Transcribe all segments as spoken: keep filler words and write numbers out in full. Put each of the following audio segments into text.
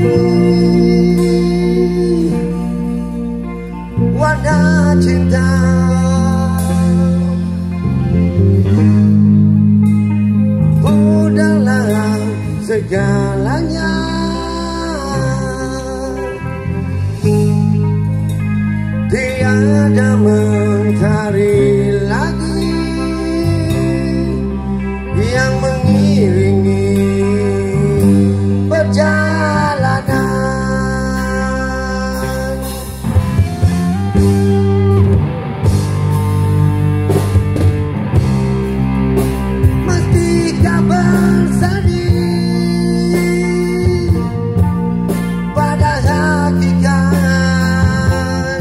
warna cinta. Udahlah segalanya, tiada mentari lagi yang mengiringi perjalanan. Mestikah bersedih pada hakikat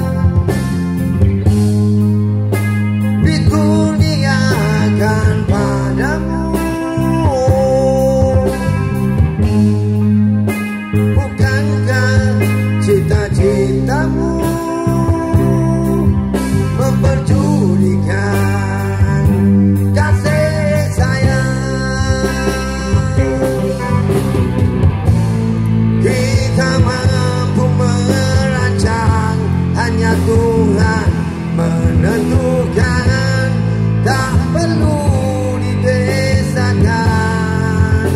dikurniakan padamu? Bukankah cita-citamu memperjudikan kasih sayang? Kita mampu merancang, hanya Tuhan menentukan. Tak perlu didesakan.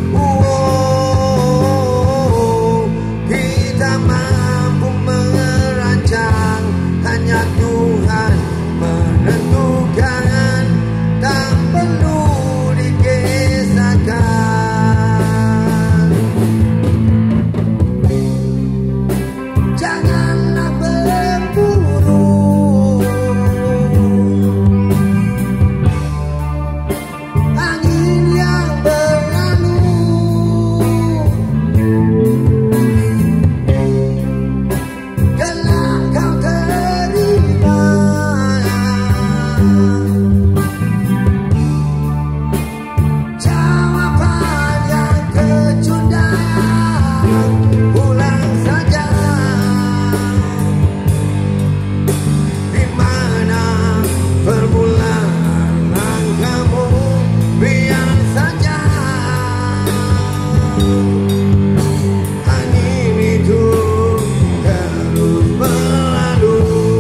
Oh, kita mampu merancang, hanya Tuhan menentukan. Tak perlu dikisahkan. Janganlah berburu, angin yang berlalu. Kelak kau terima jawaban yang kecundang. Ulang saja di mana permulaan langkahmu, biar saja angin itu terus berlalu.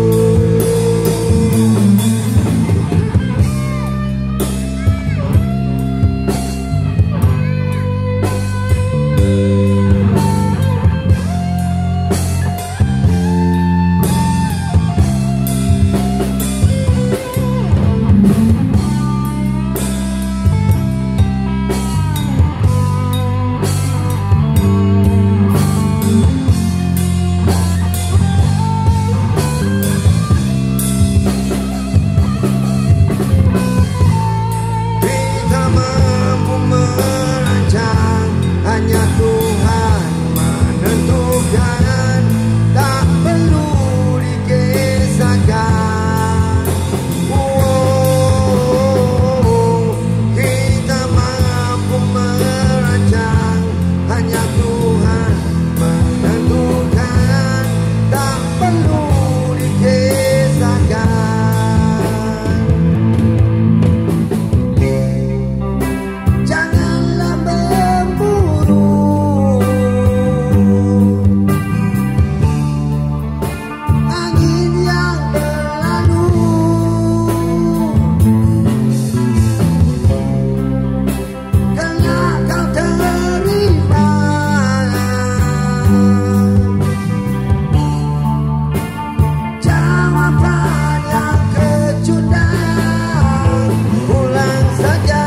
Kita mampu merancang, hanya Tuhan menentukan. Tak perlu dikisahkan. Oh, kita mampu merancang, hanya Tuhan menentukan. Tak perlu dikisahkan. Janganlah berburu, angin yang berlalu. Kelak kau terima jawaban yang kecundang. Ulang saja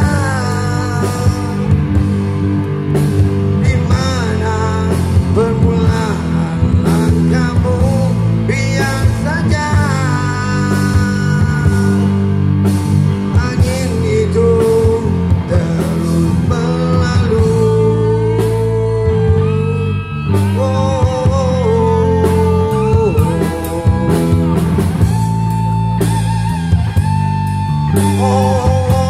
di mana permulaan langkahmu, biar saja angin itu terus berlalu. Oh, oh, oh.